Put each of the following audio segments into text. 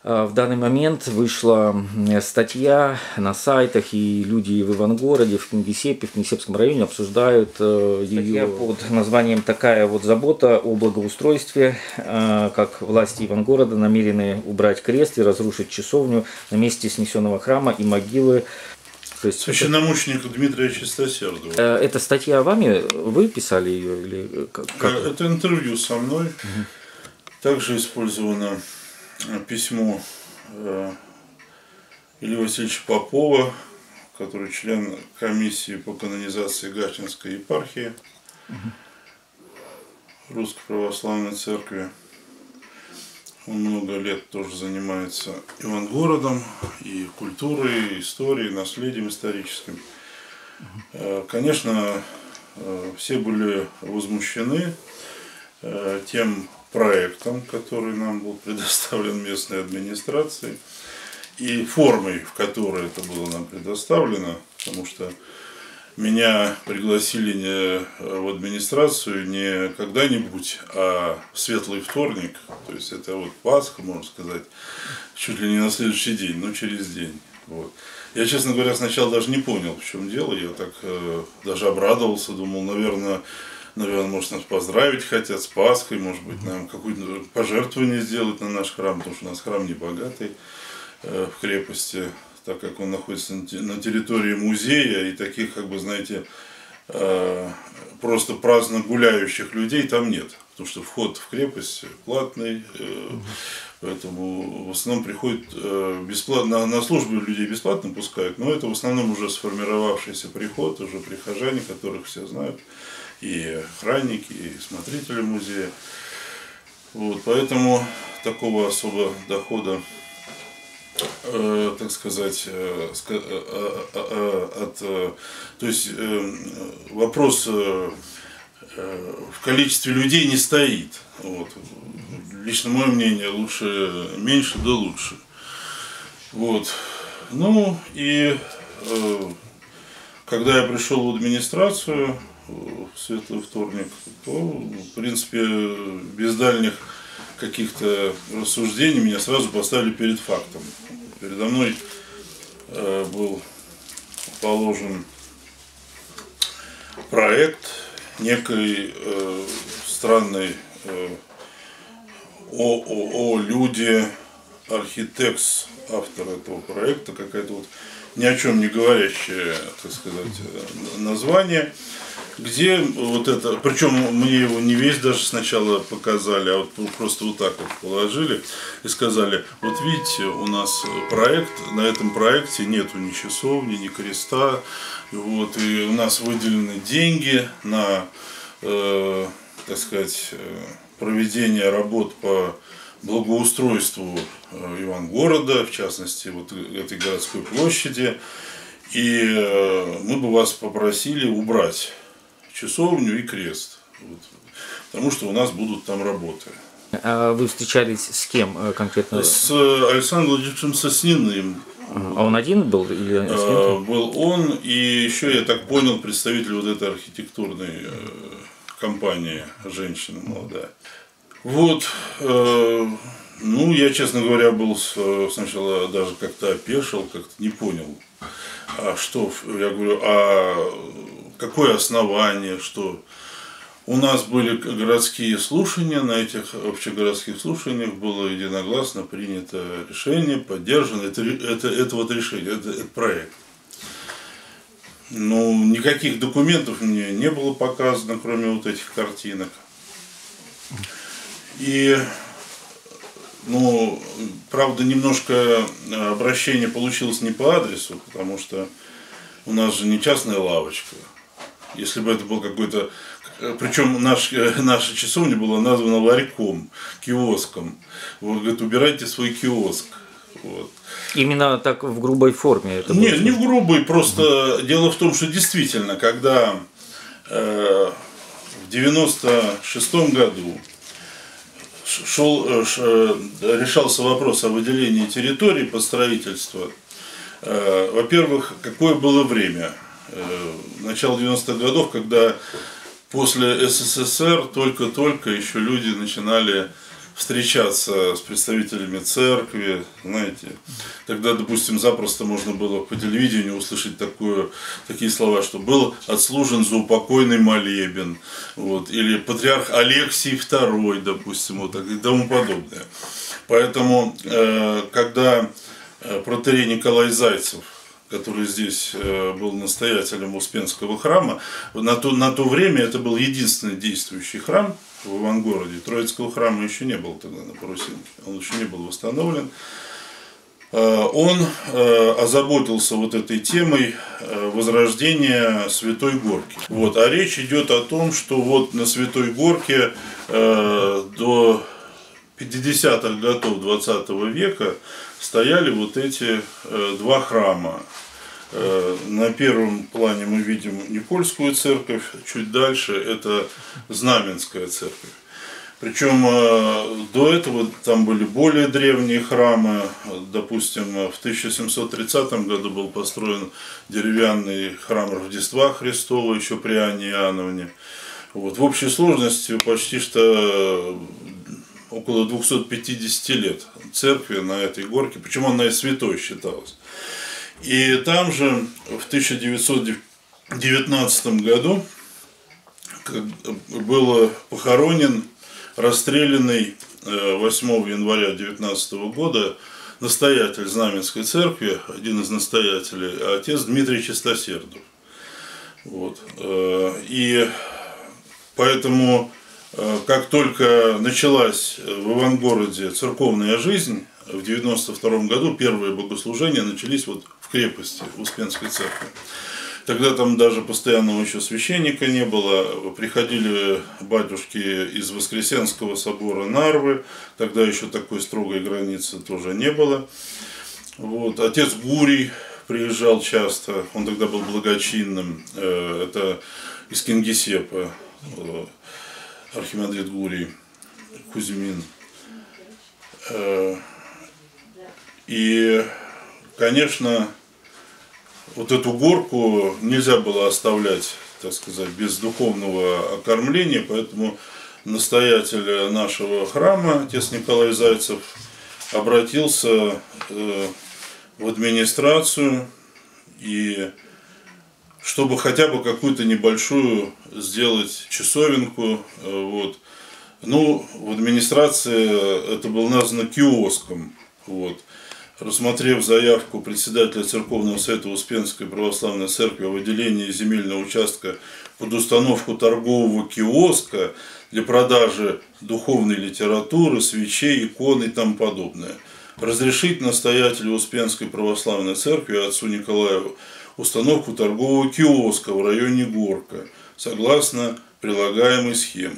В данный момент вышла статья на сайтах, и люди в Ивангороде, в Кингисеппе, в Кингисеппском районе обсуждают ее под названием «Такая вот забота о благоустройстве», как власти Ивангорода намерены убрать крест и разрушить часовню на месте снесенного храма и могилы. Священномученика Дмитрия Чистосердова. Эта статья вами? Вы писали ее? Или как? Это интервью со мной. Также использовано письмо Ильи Васильевича Попова, который член комиссии по канонизации Гатчинской епархии Русской Православной Церкви. Он много лет тоже занимается Ивангородом, и культурой, и историей, и наследием историческим. Конечно, все были возмущены тем проектом, который нам был предоставлен местной администрацией, и формой, в которой это было нам предоставлено, потому что меня пригласили в администрацию не когда-нибудь, а в светлый вторник, то есть это вот Пасха, можно сказать, чуть ли не на следующий день, но через день. Вот. Я, честно говоря, сначала даже не понял, в чем дело, я так даже обрадовался, думал, наверное, может, нас поздравить хотят с Пасхой, может быть, нам какое-то пожертвование сделать на наш храм, потому что у нас храм не богатый в крепости, так как он находится на территории музея, и таких, как бы, знаете, просто праздно гуляющих людей там нет, потому что вход в крепость платный, поэтому в основном приходят бесплатно, на службу людей бесплатно пускают, но это в основном уже сформировавшийся приход, уже прихожане, которых все знают, и охранники, и смотрители музея. Вот, поэтому такого особого дохода, так сказать, то есть вопрос в количестве людей не стоит. Вот. Лично мое мнение, лучше меньше, да лучше. Вот. Ну и когда я пришел в администрацию в светлый вторник, то, в принципе, без дальних каких-то рассуждений меня сразу поставили перед фактом. Передо мной был положен проект некой странной ООО «Люди», архитекс, автор этого проекта, какая-то вот ни о чем не говорящее, так сказать, название, где вот это, причем мне его не весь даже сначала показали, а вот просто вот так вот положили и сказали, вот видите, у нас проект, на этом проекте нету ни часовни, ни креста, вот, и у нас выделены деньги на, так сказать, проведение работ по благоустройству Ивангорода, в частности, вот этой городской площади, и мы бы вас попросили убрать часовню и крест, вот, потому что у нас будут там работы. А вы встречались с кем конкретно? С Александром Владимировичем Сосниным. А он один был? Или с кем-то? Был он, и еще, я так понял, представитель вот этой архитектурной компании, женщина молодая. Вот, ну, я, честно говоря, был сначала даже как-то опешил, как-то не понял, а что, я говорю, а какое основание, что у нас были городские слушания, на этих общегородских слушаниях было единогласно принято решение, поддержано, это вот решение, это проект. Ну, никаких документов мне не было показано, кроме вот этих картинок. И, ну, правда, немножко обращение получилось не по адресу, потому что у нас же не частная лавочка. Если бы это был какой-то... Причем наша часовня была названа ларьком, киоском. Вот, говорит, убирайте свой киоск. Вот. Именно так в грубой форме? Это нет, не в грубой, просто дело в том, что действительно, когда в 96-м году решался вопрос о выделении территории под строительство, во-первых, какое было время? Начало 90-х годов, когда после СССР только-только еще люди начинали встречаться с представителями церкви, знаете. Тогда, допустим, запросто можно было по телевидению услышать такие слова, что был отслужен заупокойный молебен, вот, или патриарх Алексий II, допустим, вот, и тому подобное. Поэтому, когда протоиерей Николай Зайцев, который здесь был настоятелем Успенского храма, на то время это был единственный действующий храм в Ивангороде. Троицкого храма еще не было тогда на Парусинке, он еще не был восстановлен. Он озаботился вот этой темой возрождения Святой Горки. Вот. А речь идет о том, что вот на Святой Горке до 50-х годов 20 века стояли вот эти два храма. На первом плане мы видим Никольскую церковь, чуть дальше это Знаменская церковь. Причем до этого там были более древние храмы. Допустим, в 1730 году был построен деревянный храм Рождества Христова еще при Анне Иоанновне. Вот. В общей сложности почти что около 250 лет церкви на этой горке, причем она и святой считалась. И там же в 1919 году был похоронен расстрелянный 8 января 1919 года настоятель Знаменской церкви, один из настоятелей, отец Дмитрий Чистосердов. Вот. И поэтому, как только началась в Ивангороде церковная жизнь, в 1992 году первые богослужения начались вот в крепости Успенской церкви. Тогда там даже постоянного еще священника не было. Приходили батюшки из Воскресенского собора Нарвы. Тогда еще такой строгой границы тоже не было. Вот. Отец Гурий приезжал часто. Он тогда был благочинным. Это из Кингисеппа. Архимандрит Гурий Кузьмин. И, конечно, вот эту горку нельзя было оставлять, так сказать, без духовного окормления, поэтому настоятель нашего храма, отец Николай Зайцев, обратился в администрацию, и чтобы хотя бы какую-то небольшую сделать часовенку, вот. Ну, в администрации это было названо киоском, вот. Рассмотрев заявку председателя Церковного совета Успенской православной церкви о выделении земельного участка под установку торгового киоска для продажи духовной литературы, свечей, икон и тому подобное, разрешить настоятелю Успенской православной церкви отцу Николаю установку торгового киоска в районе Горка, согласно прилагаемой схемы.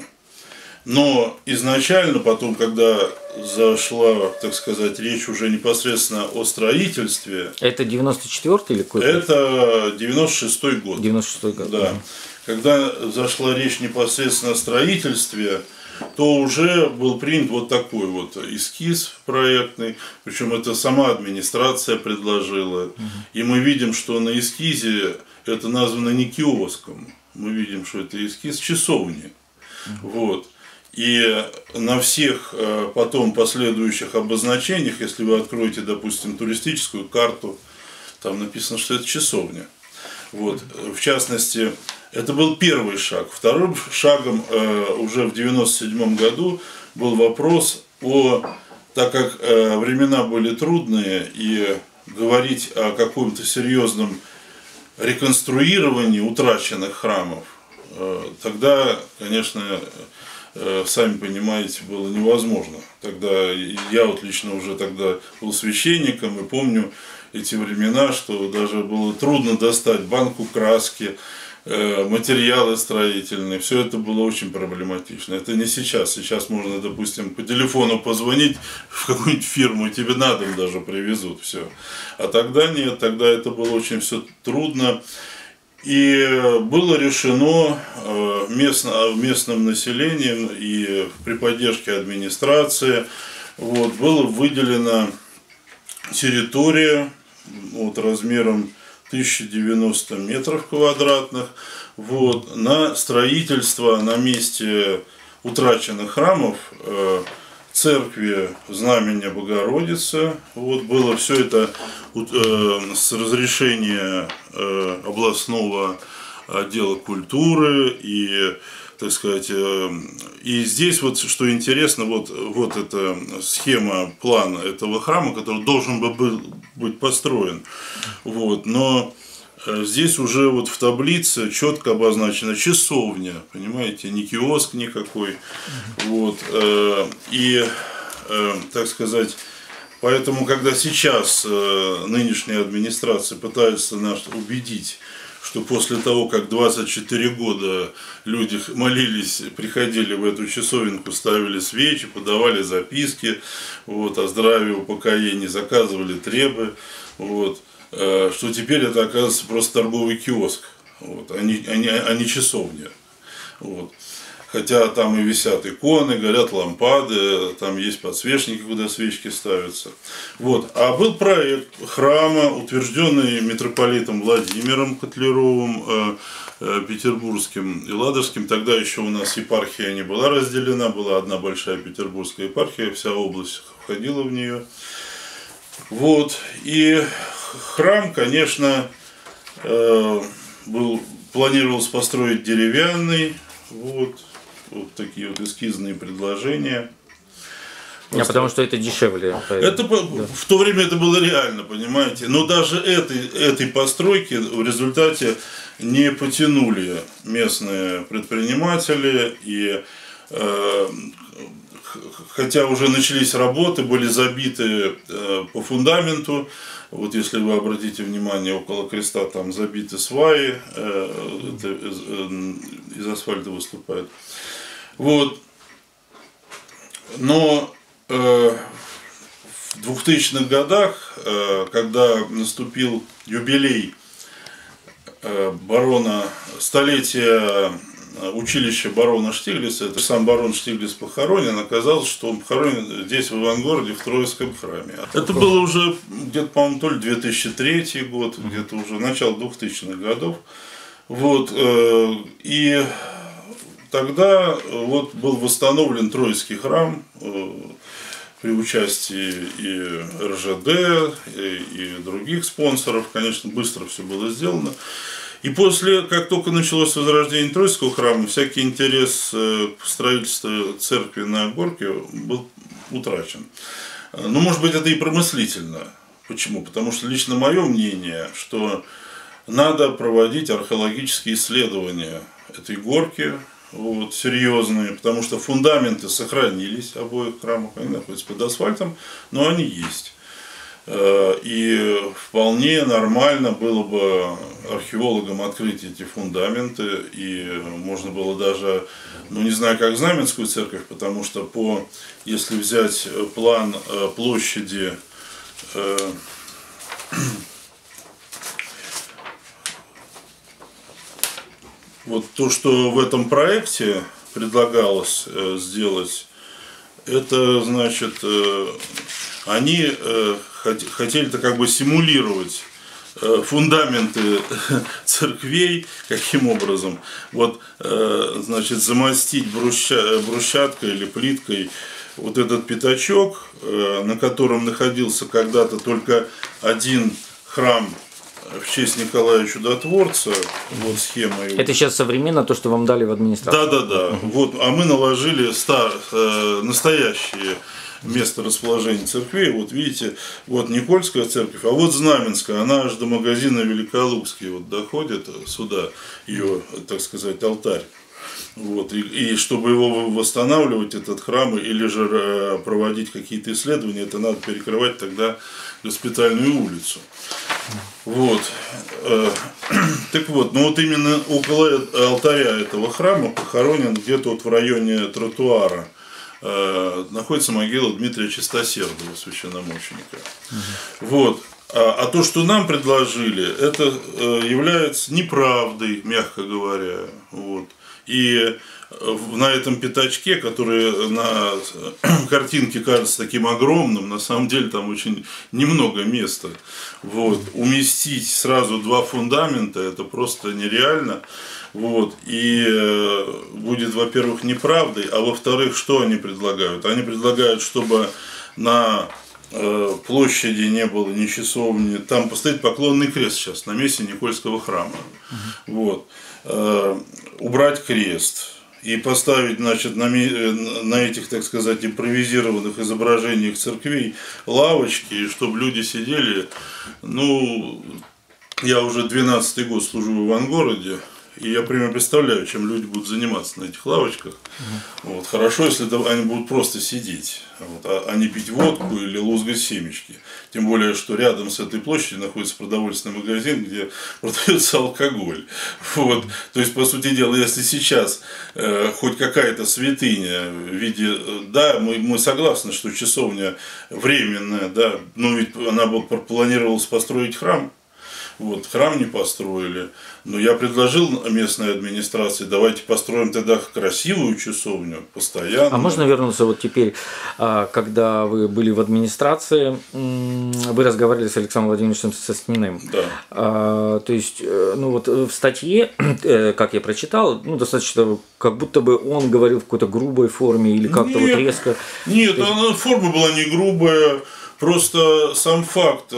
Но изначально, потом, когда зашла, так сказать, речь уже непосредственно о строительстве... Это 94-й или какой-то? Это 96-й год. 96-й год. Да. Когда зашла речь непосредственно о строительстве, то уже был принят вот такой вот эскиз проектный, причем это сама администрация предложила. И мы видим, что на эскизе это названо не киоском, мы видим, что это эскиз часовни. Вот. И на всех потом последующих обозначениях, если вы откроете, допустим, туристическую карту, там написано, что это часовня. Вот. В частности, это был первый шаг. Вторым шагом уже в 1997 году был вопрос так как времена были трудные, и говорить о каком-то серьезном реконструировании утраченных храмов, тогда, конечно, сами понимаете, было невозможно. Тогда я вот лично уже тогда был священником и помню эти времена, что даже было трудно достать банку краски, материалы строительные. Все это было очень проблематично. Это не сейчас. Сейчас можно, допустим, по телефону позвонить в какую-нибудь фирму, и тебе на дом даже привезут все. А тогда нет, тогда это было очень все трудно. И было решено местным населением и при поддержке администрации, вот, была выделена территория вот, размером 1090 метров квадратных на строительство на месте утраченных храмов церкви знамения Богородицы. Вот было все это с разрешения областного отдела культуры и, так сказать, и здесь вот что интересно, вот эта схема, план этого храма, который должен был быть построен. Вот, но здесь уже вот в таблице четко обозначена часовня, понимаете, не киоск никакой. Вот, и, так сказать, поэтому, когда сейчас нынешняя администрация пытается нас убедить, что после того, как 24 года люди молились, приходили в эту часовенку, ставили свечи, подавали записки, вот, о здравии, упокоении, заказывали требы, вот, что теперь это оказывается просто торговый киоск, вот, а не часовня. Вот. Хотя там и висят иконы, горят лампады, там есть подсвечники, куда свечки ставятся. Вот. А был проект храма, утвержденный митрополитом Владимиром Котляровым, петербургским и ладожским. Тогда еще у нас епархия не была разделена, была одна большая петербургская епархия, вся область входила в нее. Вот. И храм, конечно, планировалось построить деревянный. Вот такие вот эскизные предложения. Потому что это дешевле. Это, да. В то время это было реально, понимаете. Но даже этой постройки в результате не потянули местные предприниматели. И хотя уже начались работы, были забиты по фундаменту. Вот если вы обратите внимание, около креста там забиты сваи, из асфальта выступают. Вот. Но в 2000-х годах, когда наступил юбилей столетия училища барона Штиглица, это сам барон Штиглиц похоронен, оказалось, что он похоронен здесь, в Ивангороде, в Троицком храме. Это было уже где-то, по-моему, то ли 2003 год, где-то уже начало 2000-х годов. Вот, и тогда вот был восстановлен Троицкий храм при участии и РЖД, и других спонсоров. Конечно, быстро все было сделано. И как только началось возрождение Троицкого храма, всякий интерес к строительству церкви на Горке был утрачен. Ну, может быть, это и промыслительно. Почему? Потому что лично мое мнение, что надо проводить археологические исследования этой горки, вот, серьезные, потому что фундаменты сохранились обоих храмов, они находятся под асфальтом, но они есть. И вполне нормально было бы археологам открыть эти фундаменты, и можно было даже, ну не знаю, как Знаменскую церковь, потому что если взять план площади вот то, что в этом проекте предлагалось сделать, это значит, они хотели-то как бы симулировать фундаменты церквей, каким образом, вот, значит, замостить брусчаткой или плиткой вот этот пятачок, на котором находился когда-то только один храм в честь Николая Чудотворца, вот схема его. Это сейчас современно, то, что вам дали в администрацию. Да. Вот, а мы наложили настоящие место расположения церквей. Вот видите, вот Никольская церковь, а вот Знаменская, она аж до магазина Великолукский вот доходит сюда, ее, так сказать, алтарь. Вот, и чтобы его восстанавливать, этот храм, или же проводить какие-то исследования, это надо перекрывать тогда Госпитальную улицу. Вот. Так вот, ну вот именно около алтаря этого храма похоронен где-то вот в районе тротуара находится могила Дмитрия Чистосердова, священномученика. Вот. А то, что нам предложили, это является неправдой, мягко говоря. Вот. И на этом пятачке, который на картинке кажется таким огромным, на самом деле там очень немного места. Вот. Уместить сразу 2 фундамента это просто нереально. Вот. И будет, во-первых, неправдой, а во-вторых, что они предлагают? Они предлагают, чтобы на площади не было ни часовни, там постоит поклонный крест сейчас на месте Никольского храма. Вот. Убрать крест и поставить, значит, на этих, так сказать, импровизированных изображениях церквей лавочки, чтобы люди сидели. Ну, я уже 12-й год служу в Ивангороде, и я примерно представляю, чем люди будут заниматься на этих лавочках. Вот. Хорошо, если они будут просто сидеть, вот, а не пить водку или лузгать семечки. Тем более, что рядом с этой площадью находится продовольственный магазин, где продается алкоголь. Вот. То есть, по сути дела, если сейчас хоть какая-то святыня в виде... Да, мы согласны, что часовня временная, да, но ведь она планировалась построить храм. Вот, храм не построили, но я предложил местной администрации, давайте построим тогда красивую часовню, постоянно. А можно вернуться вот теперь, когда вы были в администрации, вы разговаривали с Александром Владимировичем Сосниным. Да. То есть, ну вот в статье, как я прочитал, ну достаточно, как будто бы он говорил в какой-то грубой форме или как-то вот резко. Нет, форма была не грубая, просто сам факт.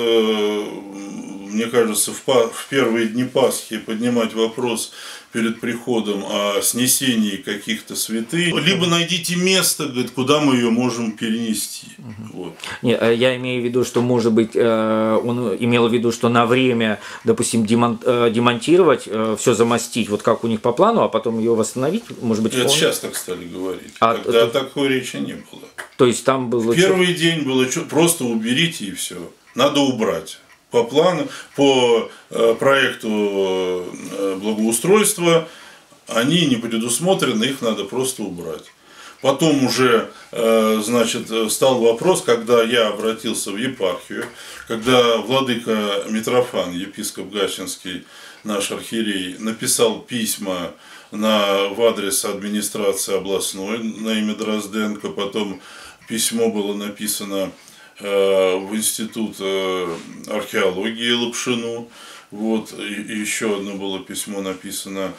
Мне кажется, в первые дни Пасхи поднимать вопрос перед приходом о снесении каких-то святынь. Либо найдите место, говорит, куда мы ее можем перенести. Вот. Не, я имею в виду, что, может быть, он имел в виду, что на время, допустим, демонтировать, все замостить, вот как у них по плану, а потом ее восстановить, может быть. Это сейчас так стали говорить. Тогда такой речи не было. То есть там было. Первый день было просто уберите и все. Надо убрать. По плану, по проекту благоустройства они не предусмотрены, их надо просто убрать. Потом уже, значит, стал вопрос, когда я обратился в епархию, когда владыка Митрофан, епископ Гатчинский, наш архиерей, написал письма в адрес администрации областной на имя Дрозденко, потом письмо было написано в институт археологии Лапшину. Вот, и еще одно было письмо написано,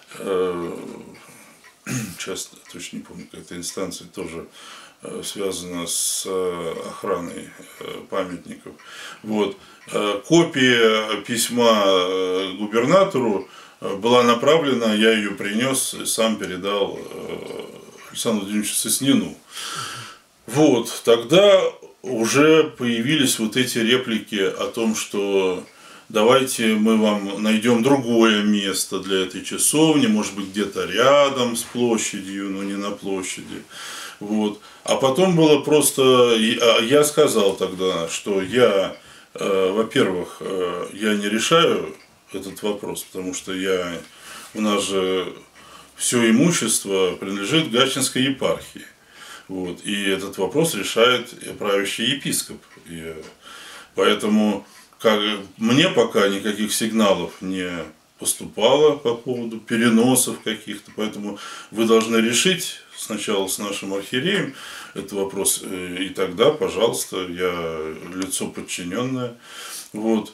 сейчас точно не помню, какая-то инстанция тоже связана с охраной памятников. Вот. Копия письма губернатору была направлена, я ее принес и сам передал Александру Владимировичу Соснину. Вот, тогда уже появились вот эти реплики о том, что давайте мы вам найдем другое место для этой часовни, может быть, где-то рядом с площадью, но не на площади. Вот. А потом было просто, я сказал тогда, что я, во-первых, я не решаю этот вопрос, потому что у нас же все имущество принадлежит Гатчинской епархии. Вот, и этот вопрос решает правящий епископ. И поэтому мне пока никаких сигналов не поступало по поводу переносов каких-то. Поэтому вы должны решить сначала с нашим архиереем этот вопрос. И тогда, пожалуйста, я лицо подчиненное. Вот.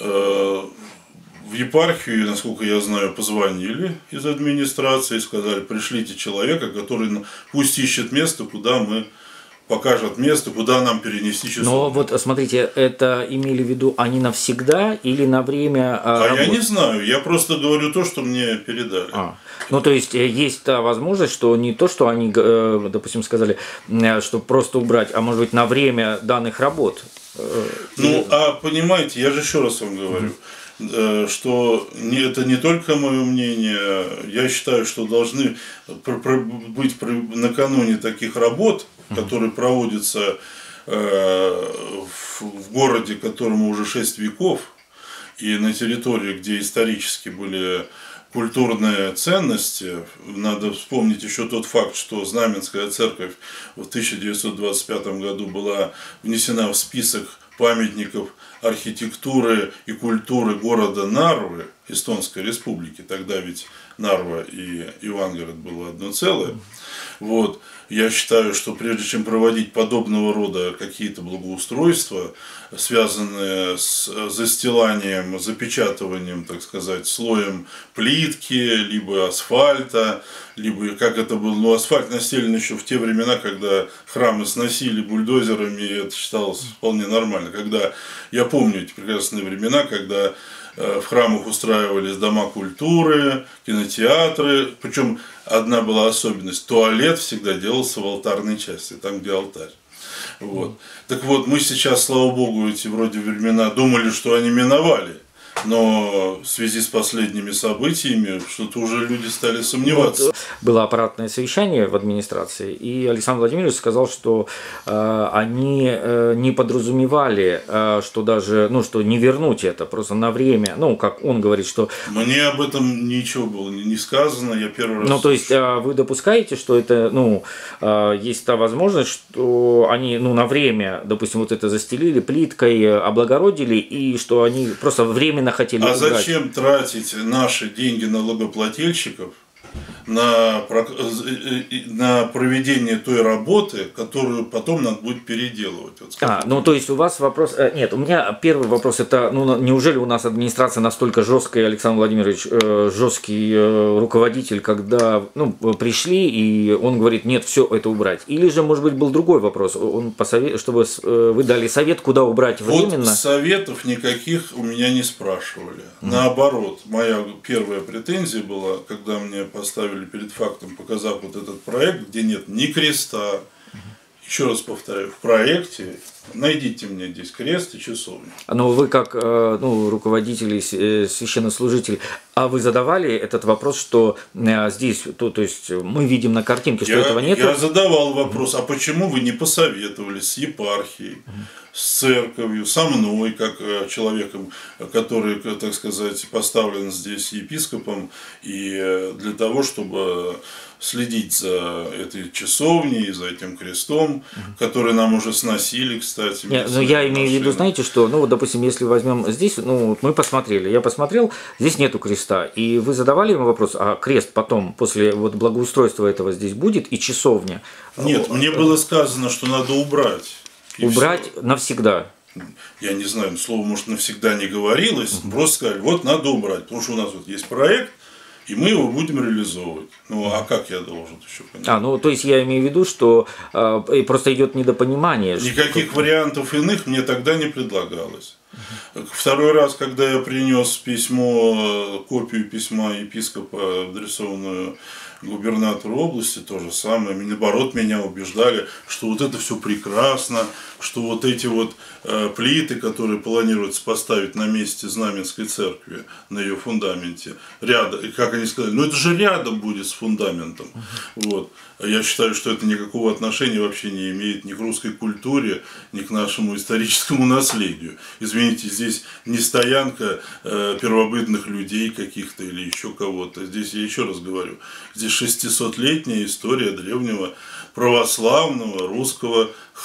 В епархию, насколько я знаю, позвонили из администрации и сказали, пришлите человека, который пусть ищет место, покажет место, куда нам перенести часовню. Но вот смотрите, это имели в виду они навсегда или на время работы? Я не знаю, я просто говорю то, что мне передали. Ну, то есть есть та возможность, что не то, что они, допустим, сказали, что просто убрать, а может быть на время данных работ. Ну, понимаете, я же еще раз вам говорю, что это не только мое мнение, я считаю, что должны быть накануне таких работ, которые проводятся в городе, которому уже 6 веков, и на территории, где исторически были культурные ценности. Надо вспомнить еще тот факт, что Знаменская церковь в 1925 году была внесена в список памятников архитектуры и культуры города Нарвы, Эстонской Республики, тогда ведь Нарва и Ивангород было одно целое. Вот. Я считаю, что прежде чем проводить подобного рода какие-то благоустройства, связанные с застиланием, запечатыванием, так сказать, слоем плитки, либо асфальта, либо, как это было, ну, асфальт настелен еще в те времена, когда храмы сносили бульдозерами, и это считалось вполне нормально. Когда, я помню эти прекрасные времена, когда в храмах устраивались дома культуры, кинотеатры, причем одна была особенность, туалет всегда делался в алтарной части, там где алтарь. Вот. Так вот, мы сейчас, слава богу, эти вроде времена думали, что они миновали, но в связи с последними событиями что-то уже люди стали сомневаться. Вот, было аппаратное совещание в администрации, и Александр Владимирович сказал, что они не подразумевали, что даже, ну, что не вернуть это просто на время, ну, как он говорит, что... Мне об этом ничего было не сказано, я первый раз... Ну, то есть, вы допускаете, что это, ну, есть та возможность, что они, ну, на время, допустим, вот это застелили плиткой, облагородили, и что они просто временно хотели убрать. Зачем тратить наши деньги налогоплательщиков на проведение той работы, которую потом надо будет переделывать? Вот ну то есть у вас вопрос... Нет, у меня первый вопрос, это, ну, неужели у нас администрация настолько жесткая, Александр Владимирович, жесткий руководитель, когда, ну, пришли, и он говорит, нет, все это убрать? Или же, может быть, был другой вопрос, он чтобы вы дали совет, куда убрать временно? Вот советов никаких у меня не спрашивали. Наоборот, моя первая претензия была, когда мне поставили перед фактом, показав вот этот проект, где нет ни креста. Еще раз повторяю, в проекте найдите мне здесь крест и часовню. Но вы как, ну, руководитель и священнослужитель, а вы задавали этот вопрос, что здесь, то есть мы видим на картинке, что этого нет? Я задавал вопрос, а почему вы не посоветовались с епархией, с церковью, со мной, как человеком, который, так сказать, поставлен здесь епископом, и для того, чтобы следить за этой часовней, за этим крестом, который нам уже сносили, кстати. Нет, ну, я имею в виду, знаете, что, ну, вот, допустим, если возьмем здесь, ну, мы посмотрели, я посмотрел, здесь нету креста, и вы задавали ему вопрос, а крест потом, после вот благоустройства этого здесь будет, и часовня? Нет, мне было сказано, что надо убрать. Убрать все. Навсегда? Я не знаю, слово, может, навсегда не говорилось, просто сказали, вот надо убрать, потому что у нас вот есть проект, и мы его будем реализовывать. Ну, а как я должен еще понять? Ну, то есть я имею в виду, что просто идет недопонимание. Никаких вариантов иных мне тогда не предлагалось. Второй раз, когда я принес письмо, копию письма епископа, адресованную губернатору области, то же самое. Наоборот, меня убеждали, что вот это все прекрасно, что вот эти вот плиты, которые планируется поставить на месте Знаменской церкви, на ее фундаменте, рядом, и как они сказали, ну это же рядом будет с фундаментом. Вот. Я считаю, что это никакого отношения вообще не имеет ни к русской культуре, ни к нашему историческому наследию. Извините, здесь не стоянка первобытных людей каких-то или еще кого-то. Здесь, я еще раз говорю, здесь 600-летняя история древнего православного русского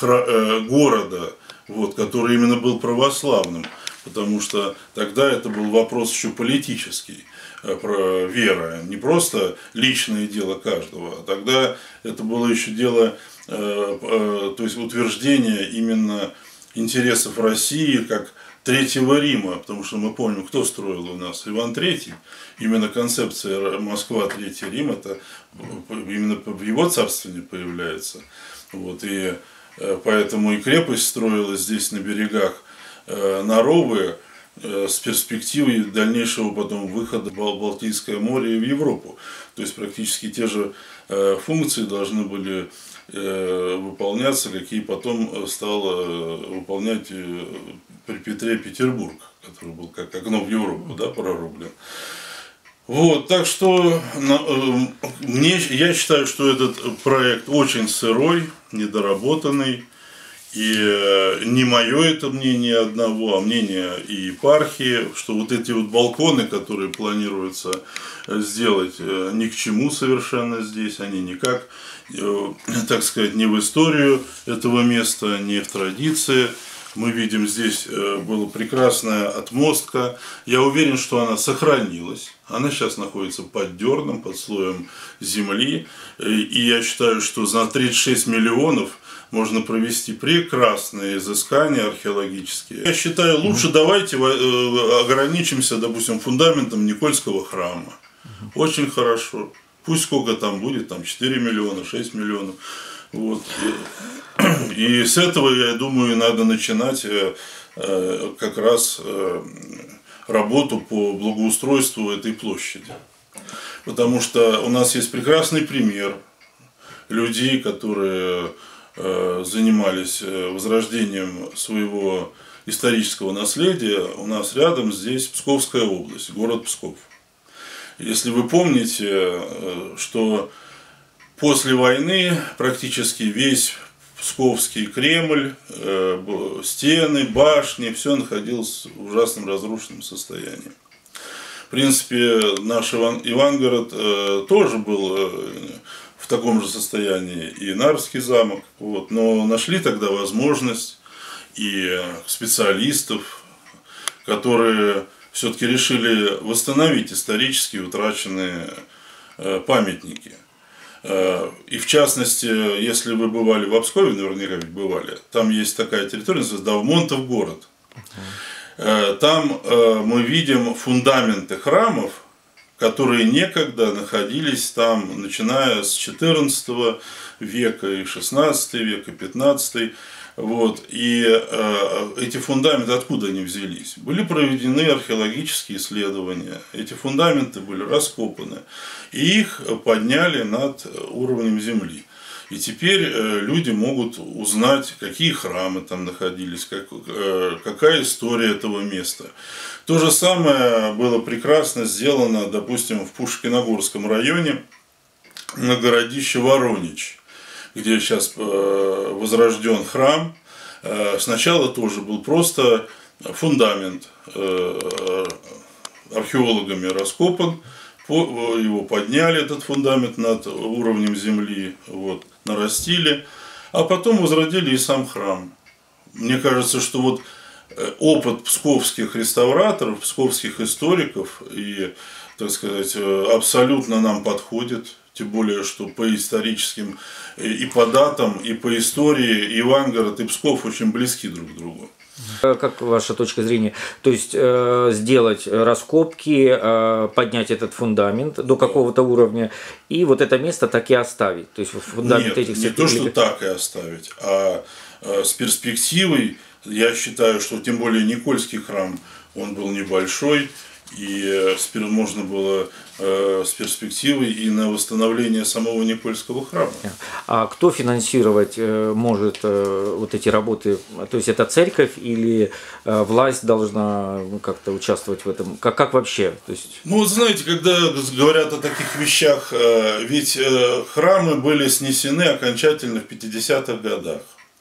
города, вот, который именно был православным. Потому что тогда это был вопрос еще политический. Про вера, не просто личное дело каждого, а тогда это было еще дело, то есть утверждение именно интересов России как Третьего Рима, потому что мы помним, кто строил у нас, Иван III, именно концепция Москва, Третий Рим, это именно в его царствовании появляется, вот, и поэтому и крепость строилась здесь на берегах Наровы, с перспективой дальнейшего потом выхода в Балтийское море и в Европу. То есть практически те же функции должны были выполняться, какие потом стал выполнять при Петре Петербург, который был как окно в Европу, да, прорублен. Вот, так что я считаю, что этот проект очень сырой, недоработанный. И не мое это мнение одного, а мнение и епархии, что вот эти вот балконы, которые планируется сделать, ни к чему совершенно здесь, они никак, так сказать, не в историю этого места, не в традиции Мы видим, здесь была прекрасная отмостка. Я уверен, что она сохранилась. Она сейчас находится под дерном, под слоем земли. И я считаю, что за 36 миллионов можно провести прекрасные изыскания археологические. Я считаю, лучше давайте ограничимся, допустим, фундаментом Никольского храма. Очень хорошо. Пусть сколько там будет, там 4 миллиона, 6 миллионов. Вот. И с этого, я думаю, надо начинать как раз работу по благоустройству этой площади. Потому что у нас есть прекрасный пример людей, которые занимались возрождением своего исторического наследия. У нас рядом здесь Псковская область, город Псков. Если вы помните, что после войны практически весь Псковский Кремль, стены, башни, все находилось в ужасном разрушенном состоянии. В принципе, наш Ивангород тоже был в таком же состоянии, и Нарвский замок. Вот. Но нашли тогда возможность и специалистов, которые все-таки решили восстановить исторически утраченные памятники. И в частности, если вы бывали в Обскове, наверняка ведь бывали, там есть такая территория, называется Давмонтов город. Там мы видим фундаменты храмов, которые некогда находились там, начиная с XIV века, и XVI века, и XV. Вот. И эти фундаменты, откуда они взялись? Были проведены археологические исследования, эти фундаменты были раскопаны, и их подняли над уровнем земли. И теперь люди могут узнать, какие храмы там находились, какая история этого места. То же самое было прекрасно сделано, допустим, в Пушкиногорском районе на городище Воронич, где сейчас возрожден храм. Сначала тоже был просто фундамент археологами раскопан, его подняли, этот фундамент, над уровнем земли, вот, нарастили, а потом возродили и сам храм. Мне кажется, что вот опыт псковских реставраторов, псковских историков и, так сказать, абсолютно нам подходит. Тем более, что по историческим и по датам, и по истории Ивангород и Псков очень близки друг к другу. Как ваша точка зрения? То есть сделать раскопки, поднять этот фундамент до какого-то уровня и вот это место так и оставить? То есть фундамент Нет, не то, что так и оставить, а с перспективой, я считаю, что тем более Никольский храм, он был небольшой, и можно было с перспективой и на восстановление самого Никольского храма. А кто финансировать может вот эти работы? То есть это церковь или власть должна как-то участвовать в этом? Как вообще? То есть... Ну, вот знаете, когда говорят о таких вещах, ведь храмы были снесены окончательно в 50-х годах.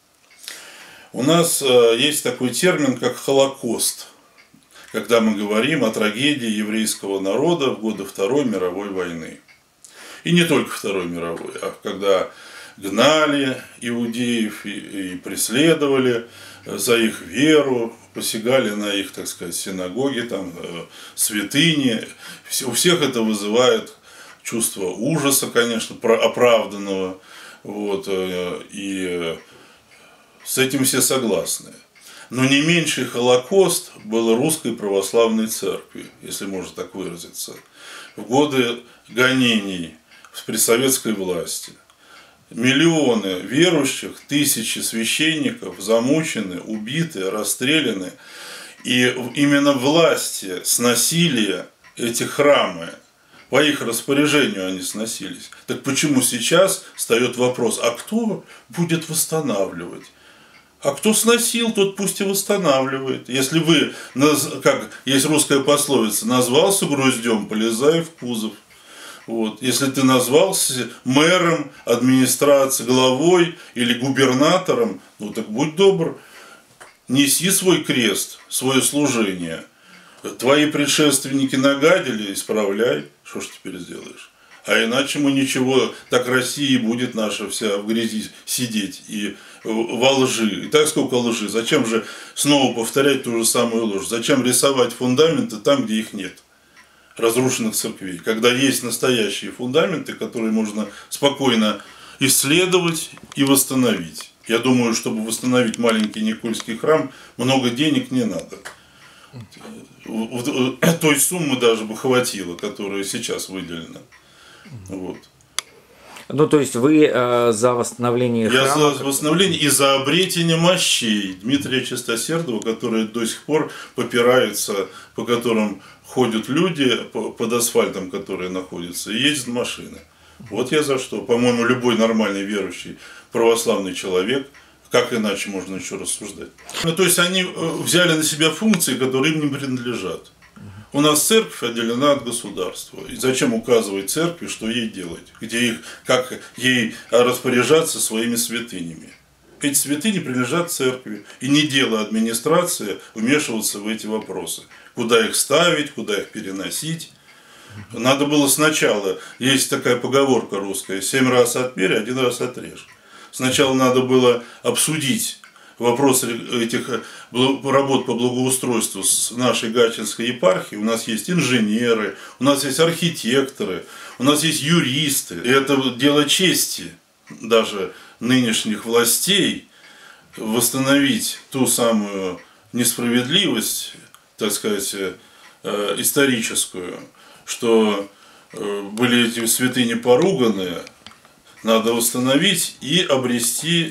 У нас есть такой термин, как Холокост, когда мы говорим о трагедии еврейского народа в годы Второй мировой войны. И не только Второй мировой, а когда гнали иудеев и преследовали за их веру, посягали на их, так сказать, синагоги, там, святыни. У всех это вызывает чувство ужаса, конечно, оправданного. Вот, и с этим все согласны. Но не меньший Холокост был Русской Православной Церкви, если можно так выразиться, в годы гонений при советской власти. Миллионы верующих, тысячи священников замучены, убиты, расстреляны. И именно власти сносили эти храмы, по их распоряжению они сносились. Так почему сейчас встает вопрос, а кто будет восстанавливать? А кто сносил, тот пусть и восстанавливает. Если вы, как есть русская пословица, назвался гроздем, полезай в кузов. Вот. Если ты назвался мэром, администрацией, главой или губернатором, ну так будь добр, неси свой крест, свое служение. Твои предшественники нагадили, исправляй, что ж теперь сделаешь. А иначе мы ничего, так Россия будет наша вся в грязи сидеть и во лжи. И так сколько лжи. Зачем же снова повторять ту же самую ложь? Зачем рисовать фундаменты там, где их нет? Разрушенных церквей. Когда есть настоящие фундаменты, которые можно спокойно исследовать и восстановить. Я думаю, чтобы восстановить маленький Никольский храм, много денег не надо. Той суммы даже бы хватило, которая сейчас выделена. Вот. Ну, то есть вы за восстановление храма? Я за восстановление и за обретение мощей Дмитрия Чистосердова, которые до сих пор попираются, по которым ходят люди, под асфальтом, которые находятся, и ездят машины. Вот я за что. По-моему, любой нормальный верующий православный человек, как иначе можно еще рассуждать. Ну, то есть они взяли на себя функции, которые им не принадлежат. У нас церковь отделена от государства. И зачем указывать церкви, что ей делать? Как ей распоряжаться своими святынями? Эти святыни принадлежат церкви. И не дело администрации вмешиваться в эти вопросы. Куда их ставить, куда их переносить. Надо было сначала, есть такая поговорка русская, 7 раз отмерь, 1 раз отрежь. Сначала надо было обсудить вопросы этих работ по благоустройству с нашей Гатчинской епархией. У нас есть инженеры, у нас есть архитекторы, у нас есть юристы. И это дело чести даже нынешних властей восстановить ту самую несправедливость, так сказать, историческую, что были эти святыни поруганы, надо восстановить и обрести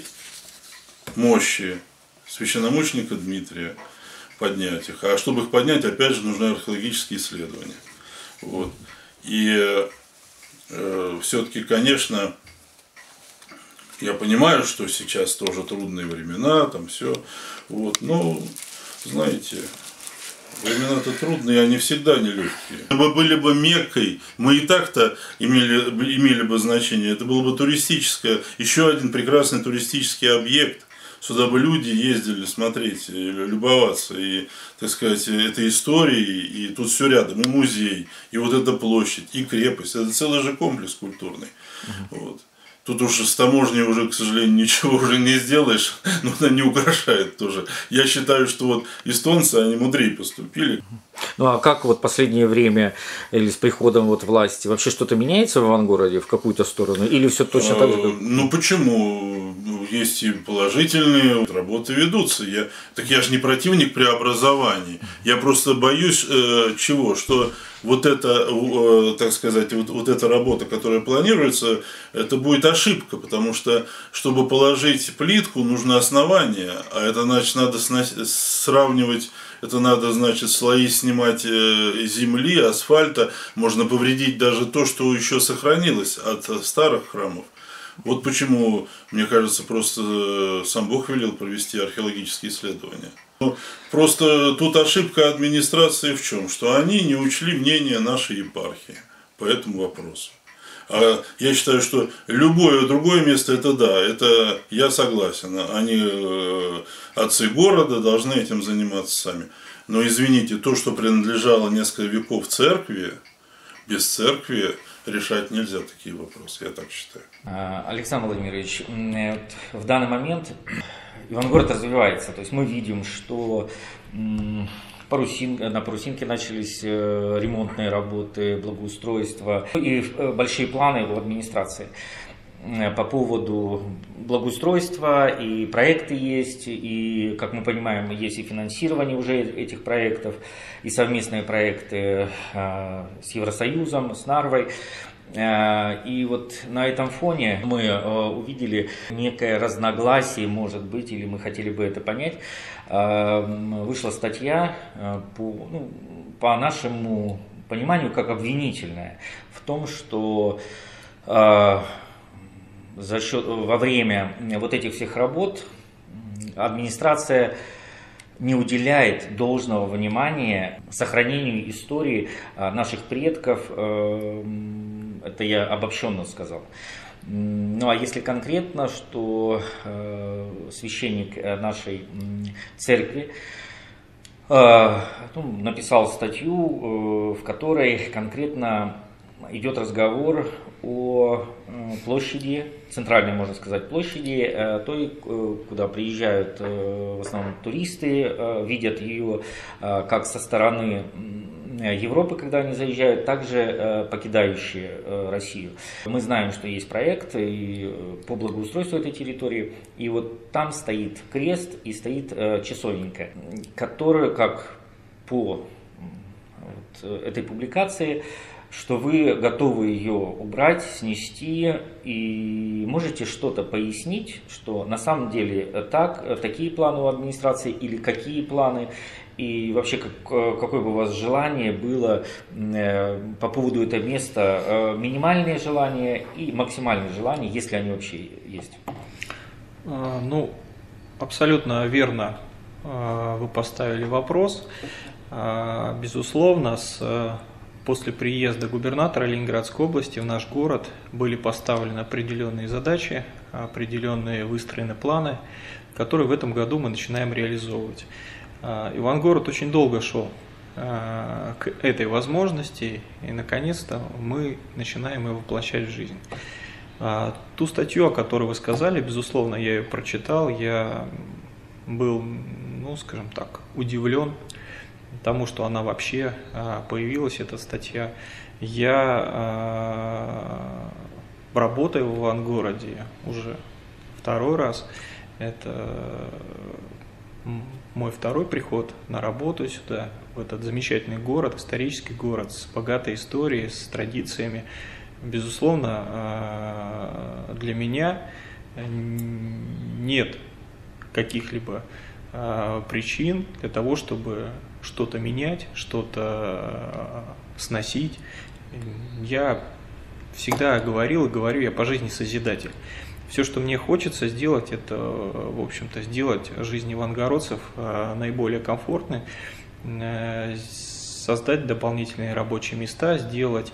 мощи священномученика Дмитрия, поднять их. А чтобы их поднять, опять же, нужны археологические исследования. Вот. И все-таки, конечно, я понимаю, что сейчас тоже трудные времена, там все. Вот. Но, знаете, времена-то трудные, они всегда нелегкие. Мы были бы Меккой, мы и так-то имели бы значение. Это было бы туристическое, еще один прекрасный туристический объект. Сюда бы люди ездили смотреть, любоваться. И, так сказать, это истории, и тут все рядом. И музей, и вот эта площадь, и крепость. Это целый же комплекс культурный. Вот. Тут уж с таможней уже, к сожалению, ничего уже не сделаешь, но она не украшает тоже. Я считаю, что вот эстонцы, они мудрее поступили. Ну а как вот последнее время или с приходом вот власти вообще что-то меняется в Ивангороде в какую-то сторону? Или все точно так же? Как... Ну почему? Есть и положительные работы ведутся. Я же не противник преобразований. Я просто боюсь чего? Что вот эта, так сказать, вот эта работа, которая планируется, это будет ошибка, потому что, чтобы положить плитку, нужно основание, а это значит, надо сравнивать, это надо, значит, слои снимать земли, асфальта, можно повредить даже то, что еще сохранилось от старых храмов. Вот почему, мне кажется, просто сам Бог велел провести археологические исследования. Просто тут ошибка администрации в чем? Что они не учли мнение нашей епархии по этому вопросу. А я считаю, что любое другое место, это да, это я согласен. Они, отцы города, должны этим заниматься сами. Но извините, то, что принадлежало несколько веков церкви, без церкви решать нельзя такие вопросы, я так считаю. Александр Владимирович, в данный момент Ивангород развивается, то есть мы видим, что на Парусинке начались ремонтные работы, благоустройство и большие планы в администрации по поводу благоустройства, и проекты есть, и, как мы понимаем, есть и финансирование уже этих проектов, и совместные проекты с Евросоюзом, с Нарвой. И вот на этом фоне мы увидели некое разногласие, может быть, или мы хотели бы это понять. Вышла статья по нашему пониманию как обвинительная в том, что во время вот этих всех работ администрация не уделяет должного внимания сохранению истории наших предков. Это я обобщенно сказал. Ну а если конкретно, что священник нашей церкви написал статью, в которой конкретно идет разговор о площади, центральной, можно сказать, площади, той, куда приезжают в основном туристы, видят ее как со стороны Европы, когда они заезжают, также покидающие Россию. Мы знаем, что есть проект по благоустройству этой территории, и вот там стоит крест и стоит часовенька, которая, как по этой публикации, что вы готовы ее убрать, снести, и можете что-то пояснить, что на самом деле такие планы у администрации или какие планы, и вообще какое бы у вас желание было по поводу этого места, минимальные желания и максимальные желания, если они вообще есть? Ну, абсолютно верно вы поставили вопрос. Безусловно, после приезда губернатора Ленинградской области в наш город были поставлены определенные задачи, определенные выстроены планы, которые в этом году мы начинаем реализовывать. Ивангород очень долго шел к этой возможности, и наконец-то мы начинаем ее воплощать в жизнь. Ту статью, о которой вы сказали, безусловно, я ее прочитал, я был, ну, скажем так, удивлен тому, что она вообще появилась, эта статья. Я работаю в Ивангороде уже второй раз. Это мой второй приход на работу сюда, в этот замечательный город, исторический город с богатой историей, с традициями. Безусловно, для меня нет каких-либо причин для того, чтобы что-то менять, что-то сносить. Я всегда говорил и говорю, я по жизни созидатель. Все, что мне хочется сделать, это, в общем-то, сделать жизнь ивангородцев наиболее комфортной, создать дополнительные рабочие места, сделать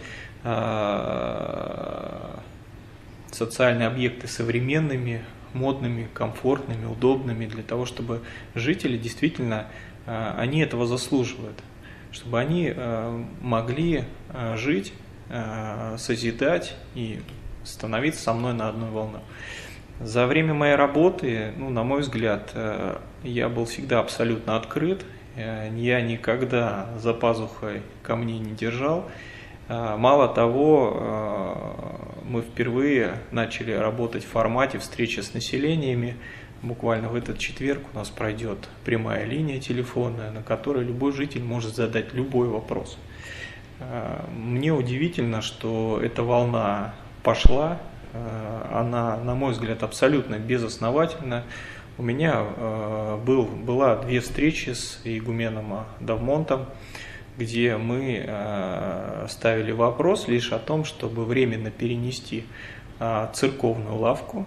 социальные объекты современными, модными, комфортными, удобными, для того, чтобы жители действительно, они этого заслуживают, чтобы они могли жить, созидать и становиться со мной на одной волне. За время моей работы, ну, на мой взгляд, я был всегда абсолютно открыт, я никогда за пазухой камней не держал. Мало того, мы впервые начали работать в формате встречи с населениями. Буквально в этот четверг у нас пройдет прямая линия телефонная, на которой любой житель может задать любой вопрос. Мне удивительно, что эта волна пошла, она, на мой взгляд, абсолютно безосновательна. У меня была 2 встречи с игуменом Давмонтом, где мы ставили вопрос лишь о том, чтобы временно перенести церковную лавку,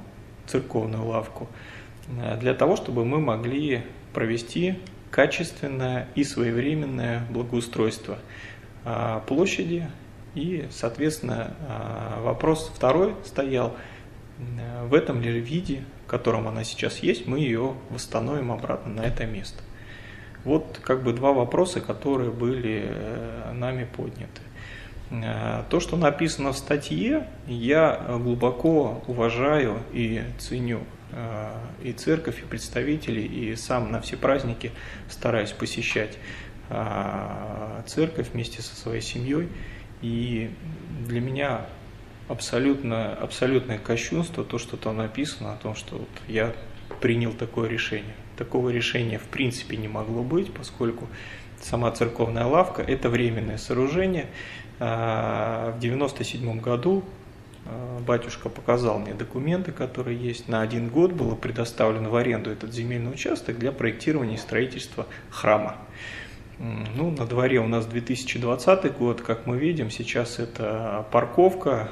для того, чтобы мы могли провести качественное и своевременное благоустройство площади. И, соответственно, вопрос второй стоял, в этом ли виде, в котором она сейчас есть, мы ее восстановим обратно на это место. Вот как бы 2 вопроса, которые были нами подняты. То, что написано в статье, я глубоко уважаю и ценю и церковь, и представителей, и сам на все праздники стараюсь посещать церковь вместе со своей семьей. И для меня абсолютное кощунство то, что там написано, о том, что вот я принял такое решение. Такого решения в принципе не могло быть, поскольку сама церковная лавка – это временное сооружение. В 1997 году батюшка показал мне документы, которые есть. На 1 год было предоставлено в аренду этот земельный участок для проектирования и строительства храма. Ну, на дворе у нас 2020 год, как мы видим, сейчас это парковка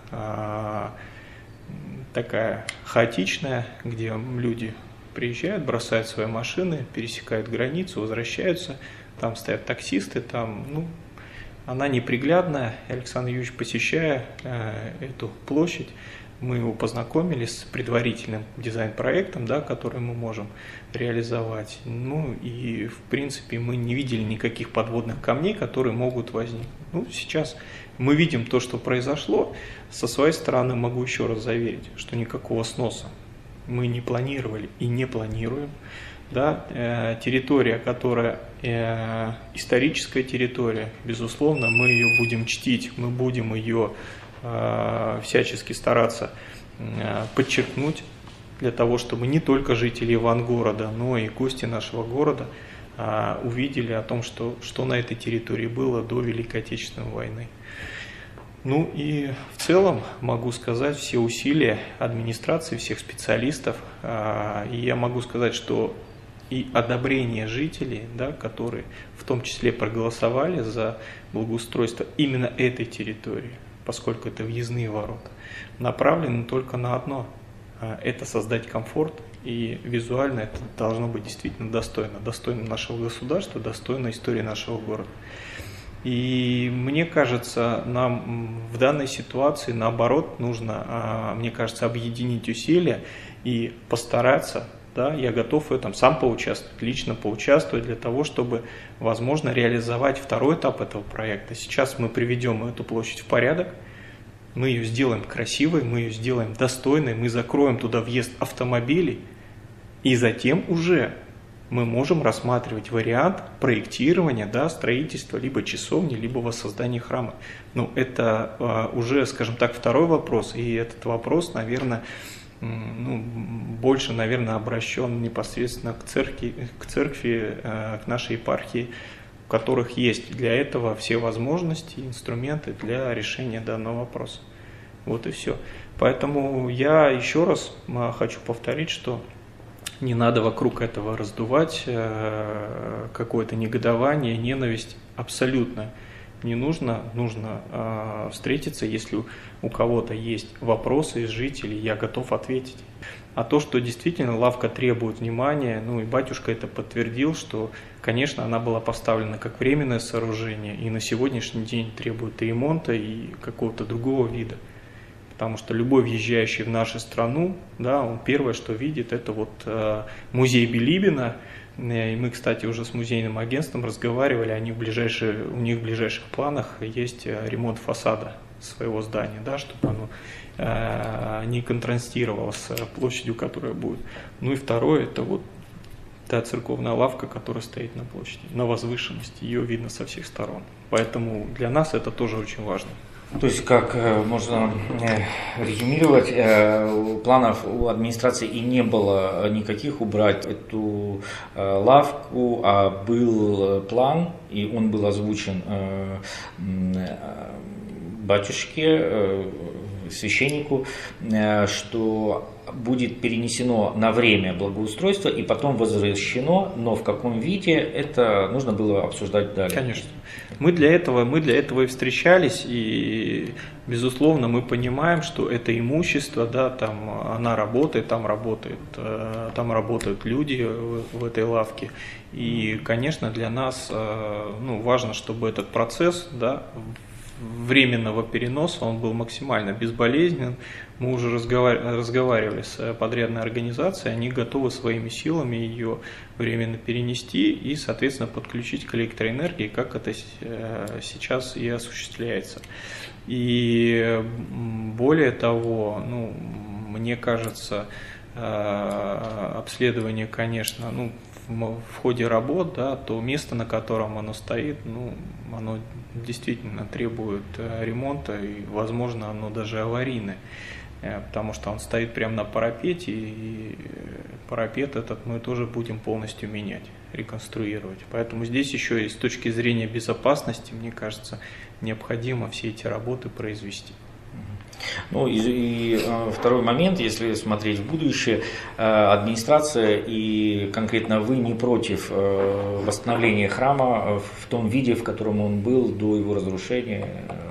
такая хаотичная, где люди приезжают, бросают свои машины, пересекают границу, возвращаются, там стоят таксисты, там, ну, она неприглядная. Александр Юрьевич, посещая эту площадь, Мы его познакомили с предварительным дизайн-проектом, да, который мы можем реализовать. Ну и в принципе мы не видели никаких подводных камней, которые могут возникнуть. Ну, сейчас мы видим то, что произошло. Со своей стороны могу еще раз заверить, что никакого сноса мы не планировали и не планируем. Да, территория, которая историческая территория, безусловно, мы ее будем чтить, мы будем ее всячески стараться подчеркнуть, для того, чтобы не только жители Ивангорода, но и гости нашего города увидели о том, что на этой территории было до Великой Отечественной войны. Ну и в целом могу сказать, все усилия администрации, всех специалистов, и я могу сказать, что и одобрение жителей, да, которые в том числе проголосовали за благоустройство именно этой территории, поскольку это въездные ворота, направлены только на одно – это создать комфорт, и визуально это должно быть действительно достойно нашего государства, достойно истории нашего города. И мне кажется, нам в данной ситуации, наоборот, нужно, мне кажется, объединить усилия и постараться. Да, я готов в этом сам поучаствовать, лично поучаствовать для того, чтобы, возможно, реализовать второй этап этого проекта. Сейчас мы приведем эту площадь в порядок, мы ее сделаем красивой, мы ее сделаем достойной, мы закроем туда въезд автомобилей, и затем уже мы можем рассматривать вариант проектирования, да, строительства либо часовни, либо воссоздания храма. Но это уже, скажем так, второй вопрос, и этот вопрос, наверное, больше, наверное, обращен непосредственно к церкви, к нашей епархии, у которых есть для этого все возможности, инструменты для решения данного вопроса. Вот и все. Поэтому я еще раз хочу повторить, что не надо вокруг этого раздувать какое-то негодование, ненависть. Абсолютно не нужно. Нужно встретиться, если у кого-то есть вопросы из жителей, я готов ответить. А то, что действительно лавка требует внимания, ну и батюшка это подтвердил, что, конечно, она была поставлена как временное сооружение и на сегодняшний день требует и ремонта, и какого-то другого вида. Потому что любой въезжающий в нашу страну, да, он первое, что видит, это вот музей Билибина. И мы, кстати, уже с музейным агентством разговаривали, у них в ближайших планах есть ремонт фасада своего здания, да, чтобы оно не контрастировало с площадью, которая будет. Ну и второе, это вот та церковная лавка, которая стоит на площади, на возвышенности, ее видно со всех сторон. Поэтому для нас это тоже очень важно. То есть, как можно резюмировать, планов у администрации и не было никаких убрать эту лавку, а был план, и он был озвучен батюшке, священнику, что будет перенесено на время благоустройство и потом возвращено, но в каком виде, это нужно было обсуждать далее. Конечно. Мы для этого и встречались, и, безусловно, мы понимаем, что это имущество, да, там она работает, там работают люди в этой лавке. И, конечно, для нас важно, чтобы этот процесс, да, временного переноса, он был максимально безболезнен. Мы уже разговаривали с подрядной организацией, они готовы своими силами ее временно перенести и, соответственно, подключить к электроэнергии, как это сейчас и осуществляется. И более того, мне кажется, обследование, конечно, в ходе работ, да, то место, на котором оно стоит, оно действительно требует ремонта, и, возможно, оно даже аварийное, потому что он стоит прямо на парапете, и парапет этот мы тоже будем полностью менять, реконструировать. Поэтому здесь еще и с точки зрения безопасности, мне кажется, необходимо все эти работы произвести. Ну и второй момент, если смотреть в будущее, администрация и конкретно вы не против восстановления храма в том виде, в котором он был до его разрушения?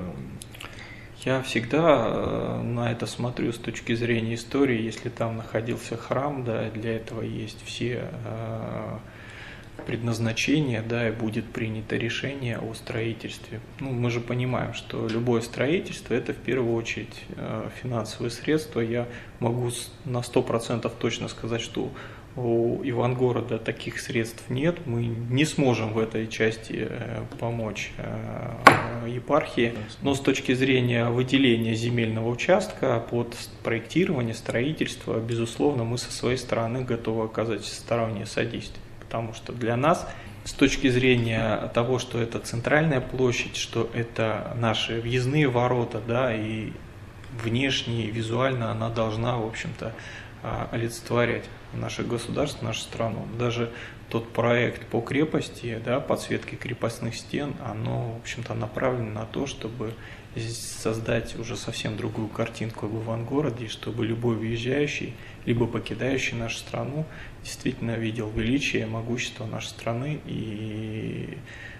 Я всегда на это смотрю с точки зрения истории. Если там находился храм, да, для этого есть все предназначение, да, и будет принято решение о строительстве. Ну, мы же понимаем, что любое строительство – это в первую очередь финансовые средства. Я могу на 100% точно сказать, что у Ивангорода таких средств нет. Мы не сможем в этой части помочь епархии. Но с точки зрения выделения земельного участка под проектирование, строительство, безусловно, мы со своей стороны готовы оказать всестороннее содействие. Потому что для нас, с точки зрения того, что это центральная площадь, что это наши въездные ворота, да, и внешне, и визуально она должна, в общем-то, олицетворять наше государство, нашу страну. Даже тот проект по крепости, да, подсветки крепостных стен, оно, в общем-то, направлено на то, чтобы создать уже совсем другую картинку в Ивангороде, чтобы любой въезжающий, либо покидающий нашу страну действительно видел величие, могущество нашей страны и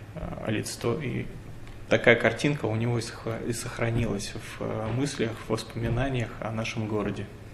такая картинка у него и сохранилась в мыслях, в воспоминаниях о нашем городе.